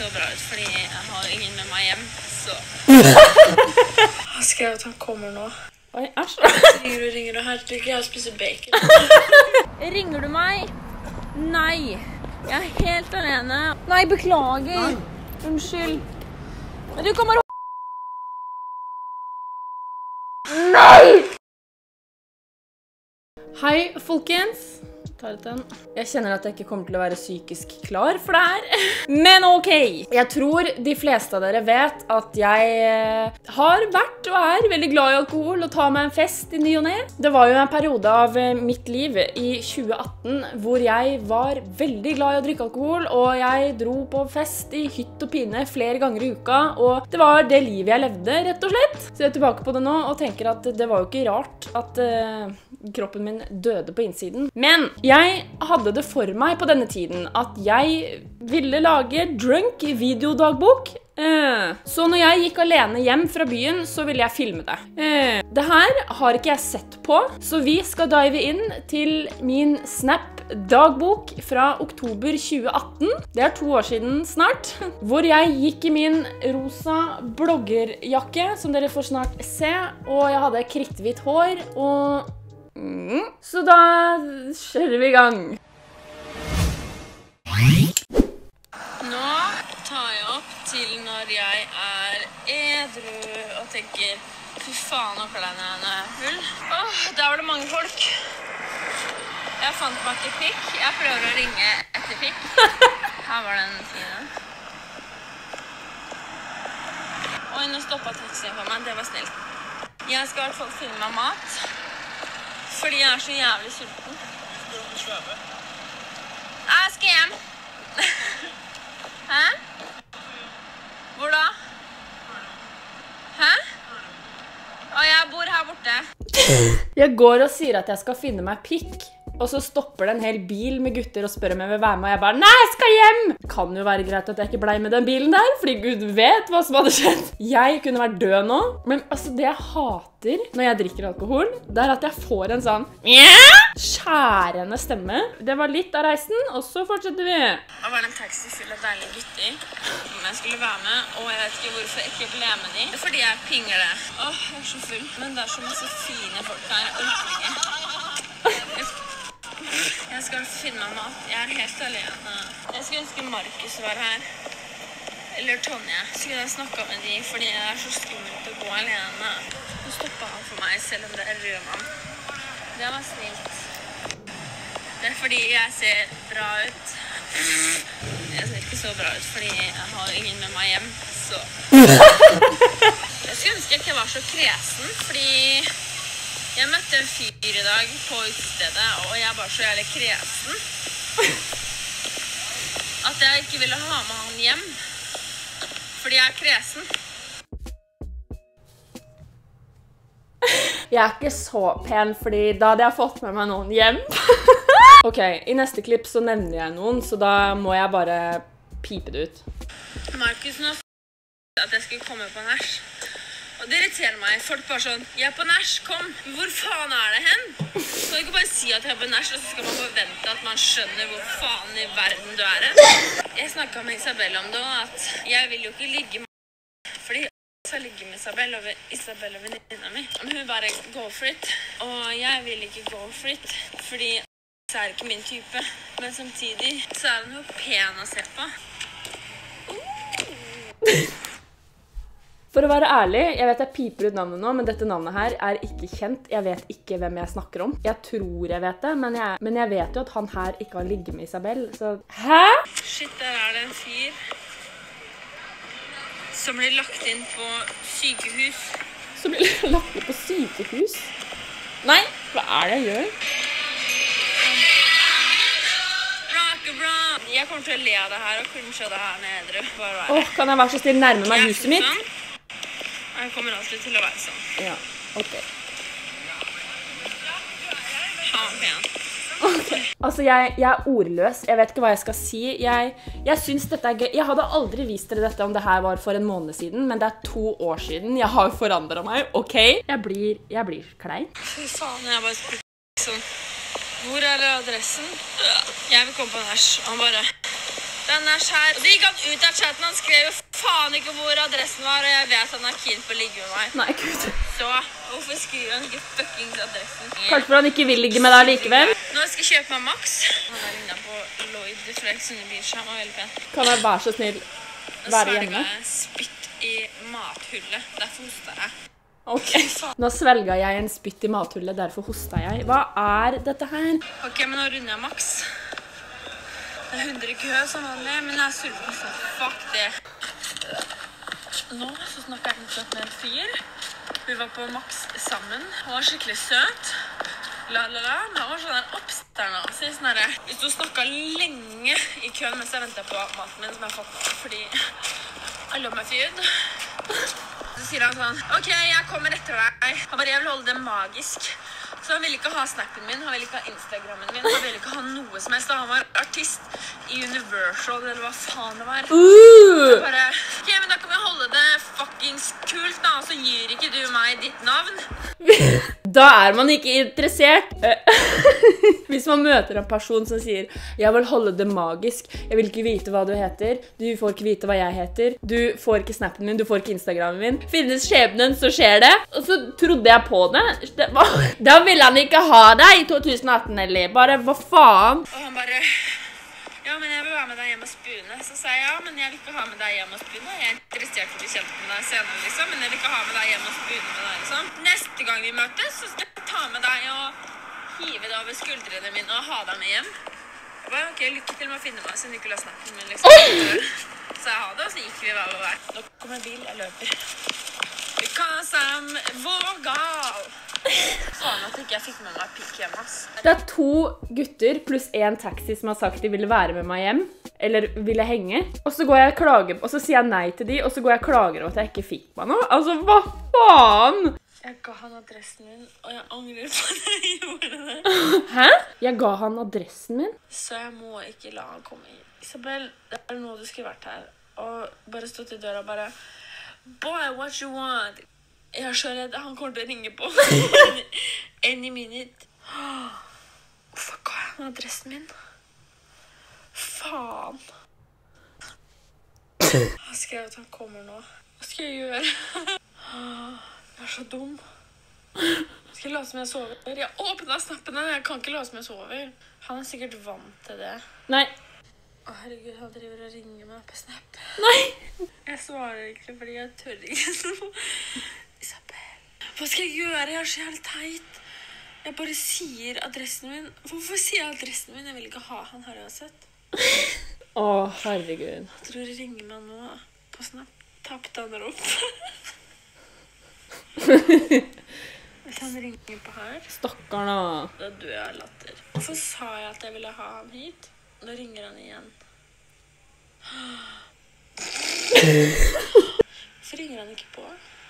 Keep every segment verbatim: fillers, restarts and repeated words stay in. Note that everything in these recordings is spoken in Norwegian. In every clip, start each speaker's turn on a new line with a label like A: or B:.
A: så bra ut, fordi jeg har ingen med meg hjem, så... Han skrev at han kommer nå.
B: Oi, æsj.
A: Ringer du, ringer du her? Du ikke jeg spiser bacon.
B: Ringer du meg? Nei. Jeg er helt alene. Nei, beklager. Nei. Unnskyld. Men du kommer å... Nei! Hei, folkens. Tar ut den. Jeg kjenner at jeg ikke kommer til å være psykisk klar for det her. Men ok! Jeg tror de fleste av dere vet at jeg har vært og er veldig glad i alkohol og tar meg en fest i ny og ne. Det var jo en periode av mitt liv i tjue atten hvor jeg var veldig glad i å drikke alkohol, og jeg dro på fest i hytt og pine flere ganger i uka, og det var det livet jeg levde, rett og slett. Så jeg er tilbake på det nå og tenker at det var jo ikke rart at uh, kroppen min døde på innsiden. Men jeg hadde det for meg på denne tiden at jeg ville lage drunk videodagbok. Eh, så når jeg gikk alene hjem fra byen, så ville jeg filme det. Eh, det her har ikke jeg sett på, så vi skal dive inn til min Snap-dagbok fra oktober tjue atten. Det er to år siden snart, hvor jeg gikk i min rosa bloggerjakke, som dere får snart se, og jeg hadde kritthvitt hår, og... Mm. Så da kjører vi i gang.
A: Nå tar jeg opp til når jeg er edru og tenker fy faen, nå klarer jeg når jeg er full. Åh, der var det mange folk. Jeg fant meg ikke pikk. Jeg prøver å ringe etter pikk. Her var den tiden. Oi, nå stoppet taxien for meg. Det var snilt. Jeg skal i hvert fall finne meg mat. Fordi jeg er så jævlig sulten. Skal du svømme? Jeg skal hjem. Hæ? Hvor da? Hæ? Å, jeg bor her borte.
B: Jeg går og sier at jeg skal finne meg pikk, og så stopper det en hel bil med gutter og spør om jeg vil være med, og jeg bare, nei, jeg skal hjem! Det kan jo være greit at jeg ikke ble med den bilen der, fordi Gud vet hva som hadde skjedd. Jeg kunne vært død nå, men altså det jeg hater når jeg drikker alkohol, det er at jeg får en sånn skjærende stemme. Det var litt av reisen, og så fortsetter vi.
A: Det var en taxi full av deilige gutter som jeg skulle være med, og jeg vet ikke hvorfor jeg ikke ble med de. Det er fordi jeg pinger det. Åh, jeg er så full. Men det er så masse fine folk her, jeg orker ikke. Jeg skal finne meg mat. Jeg er helt alene. Jeg skulle ønske Markus var her. Eller Tonje. Skulle jeg snakket med de, fordi det er så skummelt å gå alene. Så stoppet han for meg, selv om det er rød mann. Det var snilt. Det er fordi jeg ser bra ut. Jeg ser ikke så bra ut, fordi jeg har ingen med meg hjem, så... Jeg skulle ønske jeg ikke var så kresen, fordi... Jeg møtte en fyr i dag på utestedet, og jeg er bare så jævlig kresen. At jeg ikke ville ha med han hjem. Fordi jeg er kresen.
B: Jeg er ikke så pen, fordi da hadde jeg fått med meg noen hjem. Ok, i neste klipp så nevner jeg noen, så da må jeg bare pipe det ut.
A: Markus nå f***ed at jeg skulle komme på nach. Og det irriterer meg. Folk bare sånn, jeg er på nach, kom. Hvor faen er det hen? Så kan du ikke bare si at jeg er på nach, og så skal man forvente at man skjønner hvor faen i verden du er hen. Jeg snakket med Isabel om det, og at jeg vil jo ikke ligge med fordi jeg skal ligge med Isabel og Isabel og venninna mi. Men hun bare go for it. Og jeg vil ikke go for it, fordi det er ikke min type. Men samtidig så er den jo pen å se på.
B: For å være ærlig, jeg vet jeg piper ut navnet nå, men dette navnet her er ikke kjent. Jeg vet ikke hvem jeg snakker om. Jeg tror jeg vet det, men jeg, men jeg vet jo at han her ikke har ligget med Isabel, så... Hæ?
A: Shit, der er det en fyr som blir lagt inn på sykehus.
B: Som blir lagt inn på sykehus? Nei, hva er det jeg gjør?
A: Bra. Jeg kommer til å le av det her og kanskje det her nedre.
B: Åh, oh, kan jeg være så snill nærme meg huset mitt?
A: Sånn. Jeg kommer alltid til å være sånn.
B: Ja, ok.
A: Ha, pen.
B: Okay. Altså, jeg, jeg er ordløs. Jeg vet ikke hva jeg skal si. Jeg, jeg synes dette er gøy. Jeg hadde aldri vist dere dette om det her var for en måned siden, men det er to år siden. Jeg har forandret meg, ok? Jeg blir, jeg blir klein.
A: Fy faen, jeg bare spurte sånn. Hvor er adressen? Jeg vil komme på nach. Han bare, Den er skjær. Og så gikk han ut av chatten, han skrev jo faen ikke hvor adressen var, og jeg vet han er keen på å ligge med meg.
B: Nei, Gud.
A: Så hvorfor skriver han ikke fuckings adressen?
B: Kanskje for han ikke vil ligge med deg likevel?
A: Nå skal jeg kjøpe meg Max. Han er lignet på Lloyd fra Ex on the Beach, han var veldig pen.
B: Kan jeg være så snill være hjemme?
A: Og så er det spytt i mathullet, derfor hoster jeg.
B: Ok, nå svelget jeg en spytt i mathullet, derfor hostet jeg. Hva er dette her?
A: Ok, men nå runder jeg Max. Det er hundre kø som vanlig, men jeg er sulten så fuck det. Nå så snakker jeg litt med en fyr. Vi var på Max sammen. Hun var skikkelig søt. La la la, men hun var sånn der oppstærende. Så sånn der, hvis du snakket lenge i køen mens jeg ventet på maten min, som jeg har fått fordi I love my food. Så sier han sånn, ok, jeg kommer etter deg. Han bare, jeg vil holde det magisk. Så han ville ikke ha snappen min, han ville ikke ha Instagrammen min, han ville ikke ha noe som helst. Han var artist i Universal, eller hva faen det var.
B: Uh!
A: Så bare, ok, men da kan vi holde det fuckings kult da, så gir ikke du meg ditt navn.
B: Da er man ikke interessert. Hvis man møter en person som sier, jeg vil holde det magisk, jeg vil ikke vite hva du heter, du får ikke vite hva jeg heter, du får ikke snappen min, du får ikke Instagrammen min. Finnes skjebnen, så skjer det. Og så trodde jeg på det. det var... Da ville han ikke ha deg i to tusen atten, eller bare, hva faen?
A: Og han bare, ja, men jeg vil være med deg hjem og spune. Så sa jeg, ja, men jeg vil ikke ha med deg hjem og spune. Jeg er interessert for å bli kjent med deg senere, liksom, men jeg vil ikke ha med deg hjem og spune med deg, liksom. Neste gang vi møtes, så skal jeg ta med deg og hive deg over skuldrene mine og ha deg med hjem. Og bare, ok, lykke til med å finne meg, så Nicolas snakker med, liksom. Så jeg ha det, og så gikk vi hver og hver. Nå kommer bil, jeg løper. Because I'm vågal. Faen at ikke jeg fikk med meg pikk hjem, ass.
B: Det er to gutter pluss en taxi som har sagt de ville være med meg hjem, eller ville henge. Og så går jeg og klager, og så sier jeg nei til de, og så går jeg og klager over at jeg ikke fikk meg noe. Altså, hva faen?
A: Jeg ga han adressen min, og jeg angrer på at jeg gjorde det.
B: Hæ? Jeg ga han adressen min?
A: Så jeg må ikke la han komme hit. Isabel, det er noe du skulle vært her, og bare stått i døra og bare, boy, what you want? Jeg er så redd, han kommer til å ringe på. Any minute. Hvorfor ga jeg han adressen min? Faen. Han skrev at han kommer nå. Hva skal jeg gjøre? Jeg er så dum. Skal jeg late som jeg sover? Jeg åpnet snappene, jeg kan ikke late som jeg sover. Han er sikkert vant til det.
B: Nei.
A: Å, herregud, han driver og ringer meg på Snap.
B: Nei.
A: Jeg svarer ikke, fordi jeg tør ikke noe. Isabel, hva skal jeg gjøre? Jeg er så jævlig teit. Jeg bare sier adressen min. Hvorfor sier jeg adressen min? Jeg vil ikke ha han her uansett.
B: Å, herregud.
A: Jeg tror jeg ringer meg nå på Snap. Tappte han der opp. Hvis han ringer på her,
B: Stakkar da.
A: da dør jeg av latter. Hvorfor sa jeg at jeg ville ha han hit? Nå ringer han igjen. Hvorfor ringer han ikke på?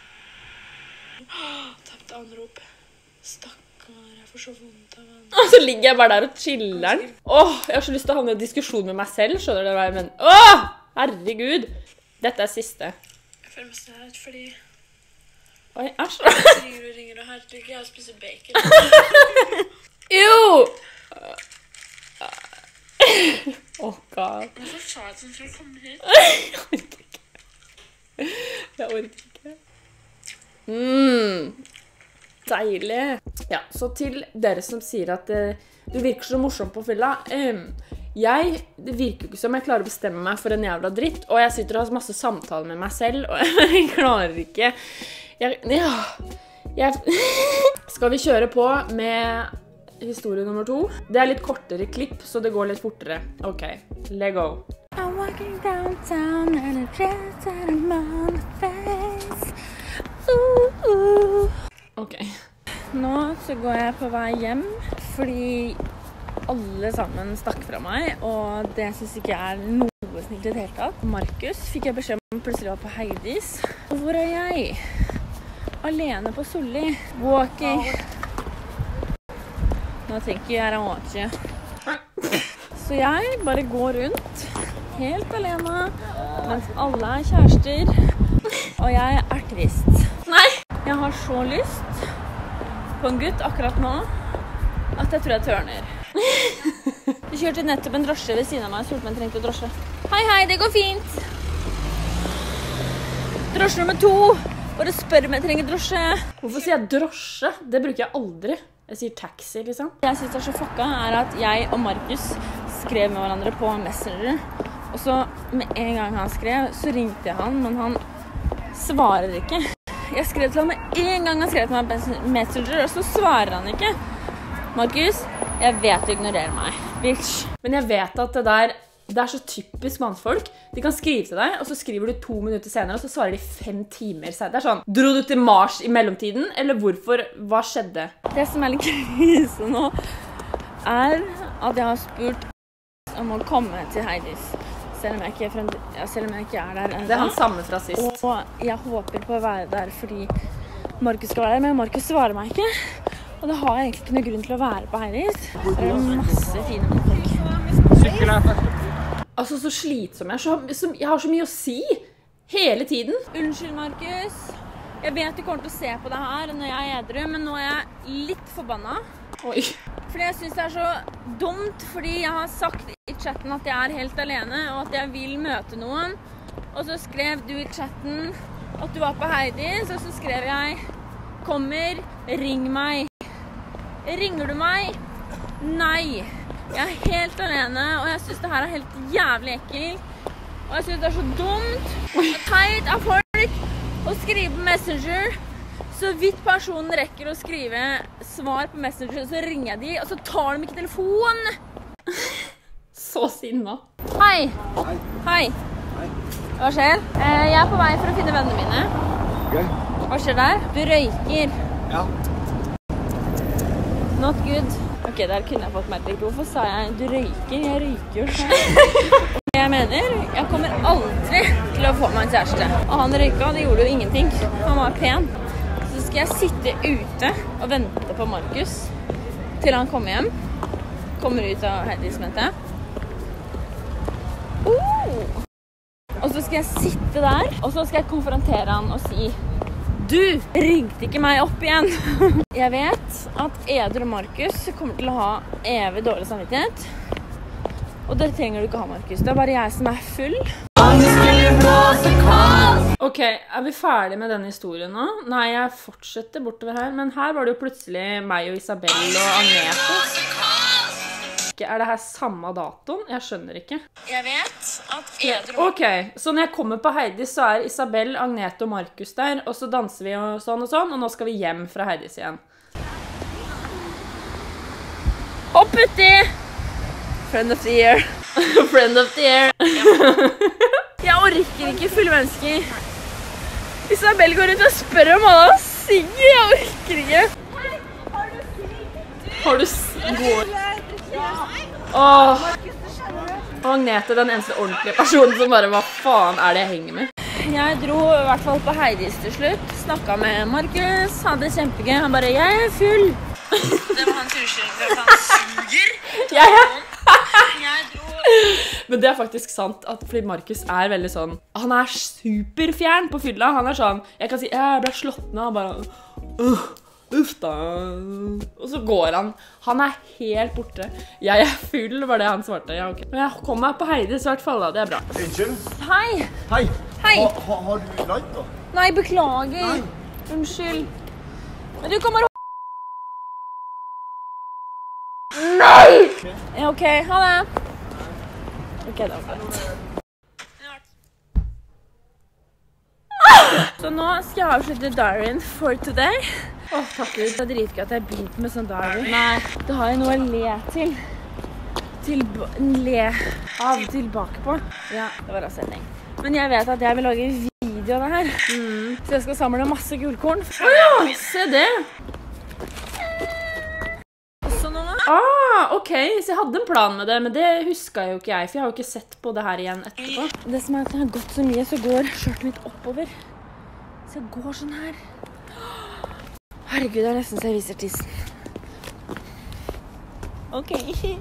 A: Tappte anrop. Stakkar, jeg får så vondt av han.
B: Og så ligger jeg bare der og chiller. Åh, jeg har så lyst til å havne i en diskusjon med meg selv, skjønner du hva jeg mener? Åh, herregud. Dette er siste.
A: Jeg føler meg søt, fordi
B: Oi, æsj.
A: jeg ringer og ringer, og her ligger jeg og spiser bacon.
B: Jo! Åh, god.
A: Hvorfor sa jeg at han skulle komme hit?
B: Jeg orker ikke. Jeg orker ikke. Mm. Deilig. Ja, så til dere som sier at uh, du virker så morsom på fylla. Um, jeg, det virker ikke som jeg klarer å bestemme meg for en jævla dritt, og jeg sitter og har masse samtaler med meg selv, og jeg klarer ikke. Jeg, ja, jeg, skal vi kjøre på med historie nummer to? Det er litt kortere klipp, så det går litt fortere. Ok, let go. I'm walking downtown and a dress and I'm on the face. Uh, uh. Ok. Nå så går jeg på vei hjem, fordi alle sammen stakk fra meg, og det synes ikke jeg er noe snilt i det hele tatt. Markus fikk jeg beskjed om plutselig var på Heidis. Og hvor er jeg? Alene på Solli. Walking. Nå tenker jeg er walking. Så jeg bare går rundt, helt alene, mens alle er kjærester, og jeg er trist. Nei! Jeg har så lyst på en gutt akkurat nå, at jeg tror jeg tørner. Du kjørte nettopp en drosje ved siden av meg, så jeg trengte drosje.
A: Hei, hei, det går fint. Drosje nummer to. Bare spør om jeg trenger drosje.
B: Hvorfor sier jeg drosje? Det bruker jeg aldri. Jeg sier taxi, liksom.
A: Det jeg synes er så fucka er at jeg og Markus skrev med hverandre på Messenger. Og så med en gang han skrev, så ringte jeg han, men han svarer ikke. Jeg skrev til han med en gang han skrev til meg på Messenger, og så svarer han ikke. Markus, jeg vet du ignorerer meg, bitch.
B: Men jeg vet at det der, det er så typisk mannfolk. De kan skrive til deg, og så skriver du to minutter senere, og så svarer de fem timer senere. Det er sånn, dro du til Mars i mellomtiden, eller hvorfor? Hva skjedde?
A: Det som er litt krise nå, er at jeg har spurt om å komme til Heidis, selv om jeg ikke er, frem, ja, selv om jeg ikke er der enda.
B: Det er han samme fra sist.
A: Og jeg håper på å være der fordi Markus skal være der, men Markus svarer meg ikke. Og da har jeg egentlig ikke noe grunn til å være på Heidis. Det er masse fine mannfolk.
B: Sykkel er først. Altså, så slitsom jeg er. Så, så, jeg har så mye å si hele tiden.
A: Unnskyld, Markus. Jeg vet du kommer til å se på det her når jeg er edru, men nå er jeg litt forbannet.
B: Oi.
A: Fordi jeg synes det er så dumt, fordi jeg har sagt i chatten at jeg er helt alene, og at jeg vil møte noen. Og så skrev du i chatten at du var på Heidis, og så skrev jeg, kommer, ring meg. Ringer du meg? Nei. Jeg er helt alene, og jeg synes det her er helt jævlig ekkelt. Og jeg synes det er så dumt og teit av folk å skrive på Messenger. Så vidt personen rekker å skrive svar på Messenger, så ringer jeg de, og så tar de ikke telefon.
B: Så sinna.
A: Hei.
C: Hei.
A: Hei.
C: Hei.
A: Hva skjer? Jeg er på vei for å finne vennene mine.
C: Ok.
A: Hva skjer der? Du røyker.
C: Ja.
A: Not good. Ok, der kunne jeg fått merke. Hvorfor sa jeg du røyker? Jeg røyker jo selv. Jeg mener, jeg kommer aldri til å få meg en kjæreste. Og han røyka, det gjorde jo ingenting. Han var pen. Så skal jeg sitte ute og vente på Markus til han kommer hjem. Kommer ut av Heidis, mente jeg. Uh! Og så skal jeg sitte der, og så skal jeg konfrontere han og si du ringte ikke meg opp igjen. Jeg vet at Eder og Markus kommer til å ha evig dårlig samvittighet. Og det trenger du ikke ha, Markus. Det er bare jeg som er full.
B: Ok, er vi ferdige med denne historien nå? Nei, jeg fortsetter bortover her. Men her var det jo plutselig meg og Isabel og Agnete. Er det her samme datoen? Jeg skjønner ikke.
A: Jeg vet at Eder og
B: Ok, så når jeg kommer på Heidis, så er Isabel, Agnete og Markus der, og så danser vi og sånn og sånn, og nå skal vi hjem fra Heidis igjen.
A: Hopp uti! Friend of the year.
B: Friend of the year.
A: Jeg orker ikke fulle mennesker. Isabel går ut og spør om alle har sigg. Jeg orker ikke.
B: Har du går? Åh. Og Agnete, den eneste ordentlige personen som bare, hva faen er det jeg henger med?
A: Jeg dro i hvert fall på Heidis til slutt. Snakket med Markus, hadde kjempegøy. Han bare, jeg er full. Det var hans unnskyldning for at han suger.
B: Jeg er...
A: Jeg dro...
B: Men det er faktisk sant, at fordi Markus er veldig sånn, han er superfjern på fylla. Han er sånn, jeg kan si, jeg ble slått ned, han bare, uh. Uff da. Og så går han. Han er helt borte. Jeg er full, var det han svarte. Ja, ok. Men jeg kom meg på Heidis i hvert fall da, det er bra.
C: Unnskyld.
A: Hei.
C: Hei.
A: Hei.
C: Ha, ha, har du light da?
A: Nei, beklager.
C: Nei.
A: Unnskyld. Men du kommer å...
B: Nei!
A: Ja, ok, ha det. Ok, det var greit. Så nå skal jeg avslutte diaryen for today.
B: Åh, takk Gud.
A: Det er dritgøy at jeg begynte med sånn diary.
B: Nei.
A: Da har jeg noe å le til. Tilba le av tilbake på. Ja, det var altså en ting. Men jeg vet at jeg vil lage video av det her.
B: Mm.
A: Så jeg skal samle masse gulkorn.
B: Åja, se det.
A: Så nå...
B: Ah, ok, så jeg hadde en plan med det, men det husker jo ikke jeg, for jeg har jo ikke sett på det her igjen etterpå.
A: Det som er at jeg har gått så mye, så går skjørten mitt oppover. Så jeg går sånn her. Herregud, det er nesten så jeg viser tissen. Ok.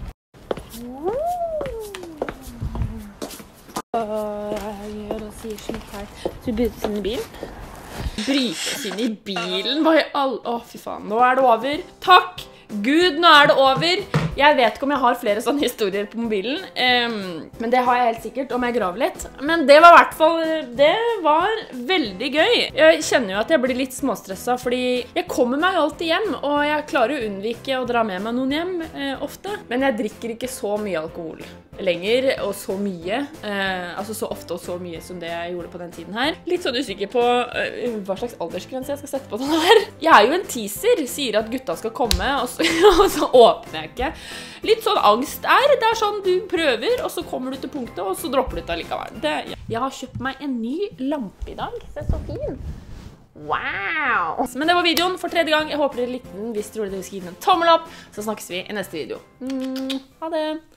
A: Jeg gjør og sier slitt her. Så vi bryter oss inn i bilen.
B: Bryte oss inn i bilen, hva i all... Åh, fy faen, nå er det over. Takk Gud, nå er det over. Jeg vet ikke om jeg har flere sånne historier på mobilen, um, men det har jeg helt sikkert om jeg graver litt. Men det var i hvert fall, det var veldig gøy. Jeg kjenner jo at jeg blir litt småstresset, fordi jeg kommer meg alltid hjem, og jeg klarer å unnvike å dra med meg noen hjem eh, ofte. Men jeg drikker ikke så mye alkohol lenger, og så mye, eh, altså så ofte og så mye som det jeg gjorde på den tiden her. Litt sånn usikker på eh, hva slags aldersgrense jeg skal sette på den her. Jeg er jo en teaser, sier at gutta skal komme, og så, og så åpner jeg ikke. Litt sånn angst er, det er sånn du prøver, og så kommer du til punktet, og så dropper du det allikevel. Det, jeg har kjøpt meg en ny lampe i dag, det er så fin. Wow! Men det var videoen for tredje gang. Jeg håper dere likte den. Hvis dere gjorde det, så gi den en tommel opp, så snakkes vi i neste video. Mm, ha det!